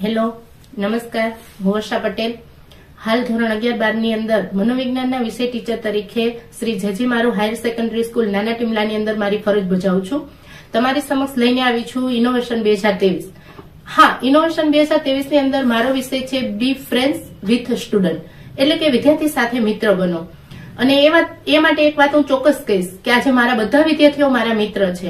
Hello, નમસ્કાર. હું વર્ષા પટેલ. હાલ ધોરણ 11-12 ની અંદર મનોવિજ્ઞાનના વિષય ટીચર તરીકે Shri J G Maru higher secondary school નાના ટીમલાની અંદર મારી ફરજ બજાવું છું. તમારી સમક્ષ લઈને આવી છું ઇનોવેશન 2023. હા, ઇનોવેશન 2023 ની અંદર મારો વિષય છે બી ફ્રેન્ડ્સ વિથ સ્ટુડન્ટ, એટલે કે વિદ્યાર્થી સાથે મિત્ર બનો. અને એ માટે એક વાત હું ચોક્કસ કહીશ કે આજે મારા બધા વિદ્યાર્થીઓ મારા મિત્ર છે.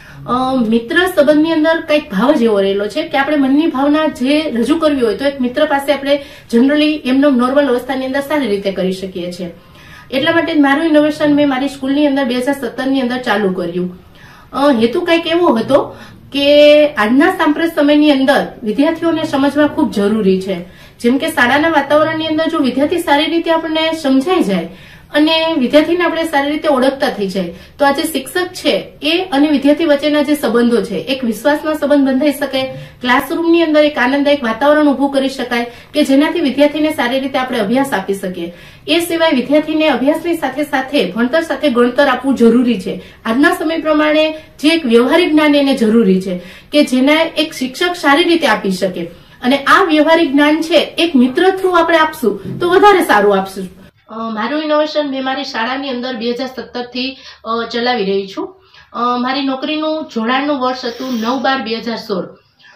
મિત્ર સંબંધની અંદર કઈક ભાવ જ એવો રહેલો છે કે આપણે મનની ભાવના જે રજૂ કરવી હોય તો એક મિત્ર પાસે આપણે જનરલી એમનો નોર્મલ અવસ્થાની અંદર સારી રીતે કરી શકીએ છીએ. એટલા માટે મારું ઇનોવેશન મેં મારી સ્કૂલની અંદર 2017 ની અંદર ચાલુ કર્યું. હેતુ કઈક એવો હતો કે આજના સાંપ્રત સમયની અંદર વિદ્યાર્થીઓને સમજવા ખૂબ જરૂરી છે. જેમ કે શાળાના વાતાવરણની અંદર જો વિદ્યાર્થી સારી રીતે આપણને સમજાઈ જાય અને વિદ્યાર્થીને આપણે સારી રીતે ઓળખતા થઈ જાય તો આ જે શિક્ષક છે એ અને વિદ્યાર્થી વચ્ચેના જે સંબંધો છે એક વિશ્વાસનો સંબંધ બંધાઈ શકે, ક્લાસરૂમની અંદર એક આનંદદાયક વાતાવરણ ઉભું કરી શકાય કે જેનાથી વિદ્યાર્થીને સારી રીતે આપણે અભ્યાસ આપી શકીએ. એ સિવાય વિદ્યાર્થીને અભ્યાસની સાથે સાથે ભણતર સાથે ગણતર આપવું જરૂરી છે. આજના સમય પ્રમાણે જે એક વ્યવહારિક જ્ઞાન એને જરૂરી છે કે જેને એક શિક્ષક સારી રીતે આપી શકે. અને આ વ્યવહારિક જ્ઞાન છે એક મિત્ર થ્રુ આપણે આપશું તો વધારે સારું આપશું. મારું ઇનોવેશન મેં મારી શાળાની અંદર 2017 થી ચલાવી રહી છું. મારી નોકરીનું જોડાણનું વર્ષ હતું 9/12/2016.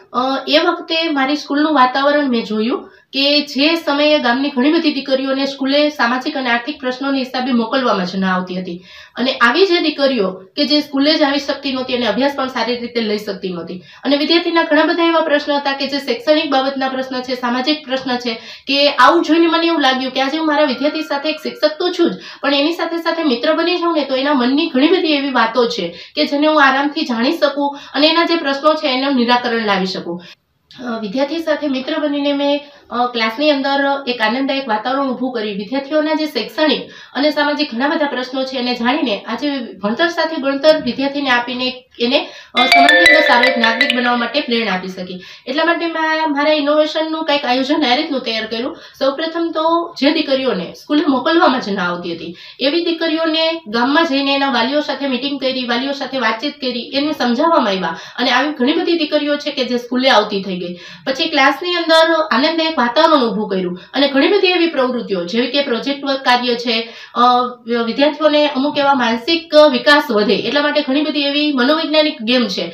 એ વખતે મારી સ્કૂલનું વાતાવરણ મેં જોયું કે જે સમયે ગામની ઘણી બધી દીકરીઓને સ્કૂલે સામાજિક અને આર્થિક પ્રશ્નોની હિસાબે મોકલવામાં જ ના આવતી હતી. અને આવી જે દીકરીઓ કે જે સ્કૂલે જ આવી શકતી નહોતી અને અભ્યાસ પણ સારી રીતે લઈ શકતી નહોતી. અને વિદ્યાર્થીના ઘણા બધા એવા પ્રશ્નો હતા કે જે શૈક્ષણિક બાબતના પ્રશ્ન છે, સામાજિક પ્રશ્ન છે, કે આવું જોઈને મને એવું લાગ્યું કે આજે હું મારા વિદ્યાર્થી સાથે એક શિક્ષક તો છું જ, પણ એની સાથે સાથે મિત્ર બની જાઉં ને તો એના મનની ઘણી બધી એવી વાતો છે કે જેને હું આરામથી જાણી શકું અને એના જે પ્રશ્નો છે એનું નિરાકરણ લાવી શકું. વિદ્યાર્થી સાથે મિત્ર બનીને મેં ક્લાસની અંદર એક આનંદદાયક વાતાવરણ ઉભું કરી વિદ્યાર્થીઓના જે શૈક્ષણિક અને સામાજિક ઘણા બધા પ્રશ્નો છે એને જાણીને આજે ભણતર સાથે ગણતર વિદ્યાર્થીને આપીને એને સમાજની અંદર સારો એક નાગરિક બનાવવા માટે પ્રેરણા આપી શકી. એટલા માટે મારા ઇનોવેશનનું કંઈક આયોજન આ રીતનું તૈયાર કર્યું. સૌપ્રથમ તો જે દીકરીઓને સ્કૂલે મોકલવામાં જ ના આવતી હતી એવી દીકરીઓને ગામમાં જઈને એના વાલીઓ સાથે મિટિંગ કરી, વાલીઓ સાથે વાતચીત કરી, એને સમજાવવામાં આવ્યા. અને આવી ઘણી બધી દીકરીઓ છે કે જે સ્કૂલે આવતી થઈ ગઈ. પછી ક્લાસની અંદર આનંદદાયક વાતાવરણ ઉભું કર્યું અને ઘણી બધી એવી પ્રવૃત્તિઓ જેવી કે પ્રોજેક્ટ વર્ક કાર્ય છે, વિદ્યાર્થીઓને અમુક એવા માનસિક વિકાસ વધે એટલા માટે ઘણી બધી એવી મનોવૈજ્ઞાનિક ગેમ છે.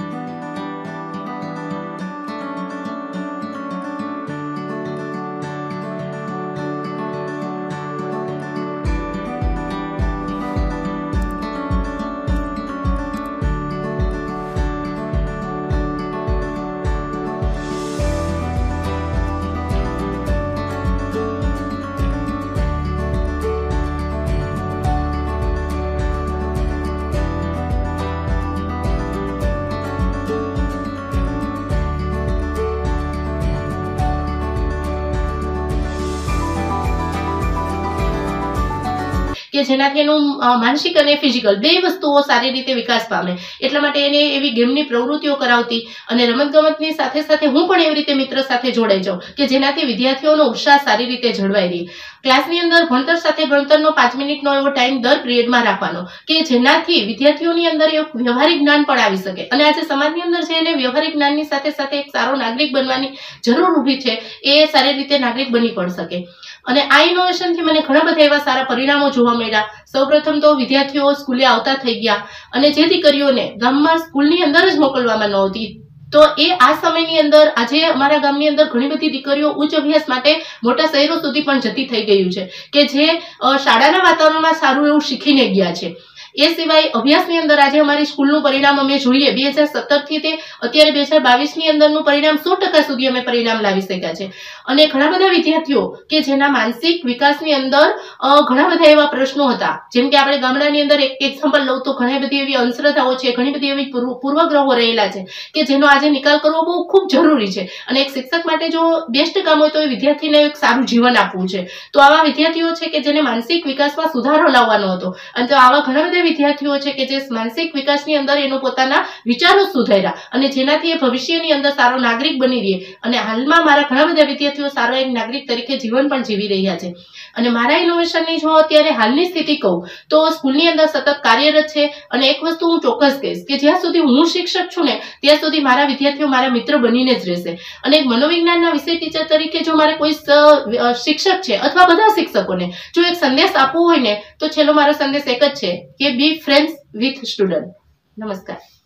કે જેનાથી એનું માનસિક અને ફિઝિકલ બે વસ્તુઓ સારી રીતે વિકાસ પામે. એટલા માટે એને એવી ગેમની પ્રવૃત્તિઓ કરાવતી અને રમતગમતની સાથે સાથે હું પણ એવી રીતે મિત્ર સાથે જોડાઈ જાઉં કે જેનાથી વિદ્યાર્થીઓનો ઉત્સાહ સારી રીતે જળવાઈ રહે. ક્લાસની અંદર ભણતર સાથે ગણતરનો 5 મિનિટનો એવો ટાઈમ દર પિરિયડમાં રાખવાનો કે જેનાથી વિદ્યાર્થીઓની અંદર એક વ્યવહારિક જ્ઞાન પણ આવી શકે. અને આજે સમાજની અંદર જે એને વ્યવહારિક જ્ઞાનની સાથે સાથે એક સારો નાગરિક બનવાની જરૂર ઊભી છે એ સારી રીતે નાગરિક બની પણ શકે. અને આ ઇનોવેશનથી મને ઘણા બધા એવા સારા પરિણામો જોવા મળ્યા. સૌપ્રથમ તો વિદ્યાર્થીઓ સ્કૂલે આવતા થઈ ગયા અને જે દીકરીઓને ગામમાં સ્કૂલની અંદર જ મોકલવામાં નહોતી તો એ આ સમયની અંદર આજે અમારા ગામની અંદર ઘણી બધી દીકરીઓ ઉચ્ચ અભ્યાસ માટે મોટા શહેરો સુધી પણ જતી થઈ ગયું છે કે જે શાળાના વાતાવરણમાં સારું એવું શીખીને ગયા છે. એ સિવાય અભ્યાસની અંદર આજે અમારી સ્કૂલનું પરિણામ અમે જોઈએ 2017 થી તે અત્યારે 2022 ની અંદરનું પરિણામ 100% સુધી અમે પરિણામ લાવી શક્યા છે. અને ઘણા બધા વિદ્યાર્થીઓ કે જેના માનસિક વિકાસની અંદર ઘણા બધા એવા પ્રશ્નો હતા. જેમ કે આપણે ગામડાની અંદર એક એક્ઝામ્પલ લઉં તો ઘણી બધી એવી અંધશ્રદ્ધાઓ છે, ઘણી બધી એવી પૂર્વગ્રહો રહેલા છે કે જેનો આજે નિકાલ કરવો બહુ ખૂબ જરૂરી છે. અને એક શિક્ષક માટે જો બેસ્ટ કામ હોય તો એ વિદ્યાર્થીને એક સારું જીવન આપવું છે. તો આવા વિદ્યાર્થીઓ છે કે જેને માનસિક વિકાસમાં સુધારો લાવવાનો હતો અને તો આવા ઘણા બધા બધા વિદ્યાર્થીઓ છે કે જે માનસિક વિકાસની અંદર એનો પોતાના વિચારો સુધાર્યા અને જેનાથી એ ભવિષ્યની અંદર સારો નાગરિક બની રહે. અને હાલમાં મારા ઘણા બધા વિદ્યાર્થીઓ સારો એક નાગરિક તરીકે જીવન પણ જીવી રહ્યા છે. અને મારા ઇનોવેશનની જો અત્યારે હાલની સ્થિતિ કહું તો સ્કૂલની અંદર સતત કાર્યરત છે. અને એક વસ્તુ હું ચોક્કસ કહીશ કે જ્યાં સુધી હું શિક્ષક છું ને ત્યાં સુધી મારા વિદ્યાર્થીઓ મારા મિત્ર બનીને જ રહેશે. અને એક મનોવિજ્ઞાનના વિષય ટીચર તરીકે જો મારે કોઈ શિક્ષક છે અથવા બધા શિક્ષકોને જો એક સંદેશ આપવો હોય ને તો છેલ્લો મારો સંદેશ એક જ છે કે બી ફ્રેન્ડ્સ વિથ સ્ટુડન્ટ. નમસ્કાર.